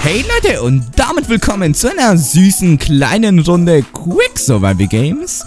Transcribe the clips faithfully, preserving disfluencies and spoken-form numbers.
Hey Leute und damit willkommen zu einer süßen kleinen Runde Quick Survival Games.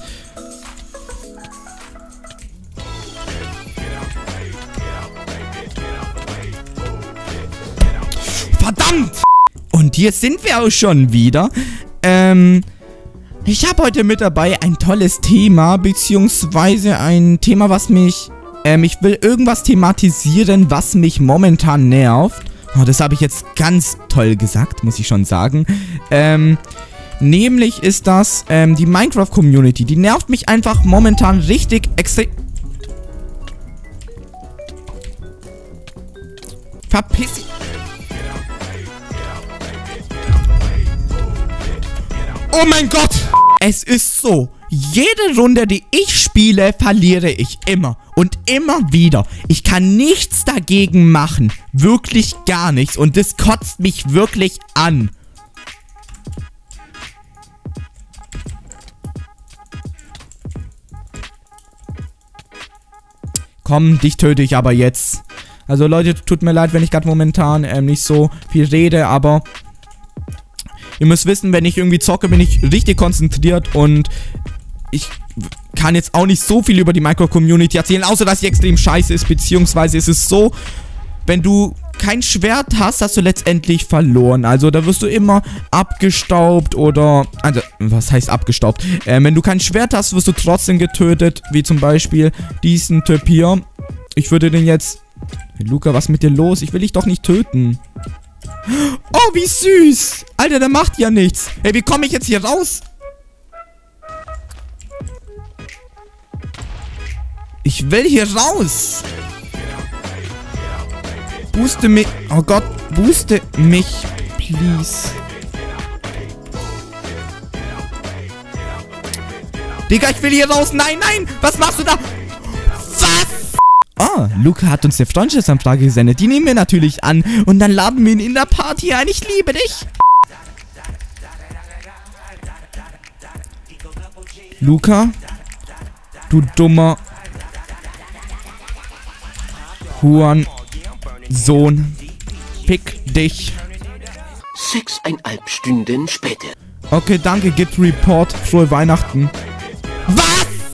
Verdammt! Und hier sind wir auch schon wieder. Ähm, ich habe heute mit dabei ein tolles Thema, beziehungsweise ein Thema, was mich... Ähm, ich will irgendwas thematisieren, was mich momentan nervt. Oh, das habe ich jetzt ganz toll gesagt, muss ich schon sagen. Ähm, nämlich ist das, ähm, die Minecraft-Community. Die nervt mich einfach momentan richtig extrem... Verpiss dich! Oh mein Gott! Es ist so, jede Runde, die ich spiele, verliere ich immer. Und immer wieder. Ich kann nichts dagegen machen. Wirklich gar nichts. Und das kotzt mich wirklich an. Komm, dich töte ich aber jetzt. Also Leute, tut mir leid, wenn ich gerade momentan ähm, nicht so viel rede, aber... Ihr müsst wissen, wenn ich irgendwie zocke, bin ich richtig konzentriert und ich kann jetzt auch nicht so viel über die Minecraft-Community erzählen, außer dass sie extrem scheiße ist, beziehungsweise ist es so, wenn du kein Schwert hast, hast du letztendlich verloren. Also da wirst du immer abgestaubt oder, also was heißt abgestaubt? Äh, wenn du kein Schwert hast, wirst du trotzdem getötet, wie zum Beispiel diesen Typ hier. Ich würde den jetzt... Hey, Luca, was ist mit dir los? Ich will dich doch nicht töten. Oh, wie süß. Alter, der macht ja nichts. Hey, wie komme ich jetzt hier raus? Ich will hier raus. Booste mich. Oh Gott, booste mich, please. Digga, ich will hier raus. Nein, nein. Was machst du da? Was? Oh, Luca hat uns eine Freundschaftsanfrage gesendet. Die nehmen wir natürlich an. Und dann laden wir ihn in der Party ein. Ich liebe dich. Luca, du dummer Hurensohn. Fick dich. Sechseinhalb Stunden später. Okay, danke. Git Report. Frohe Weihnachten.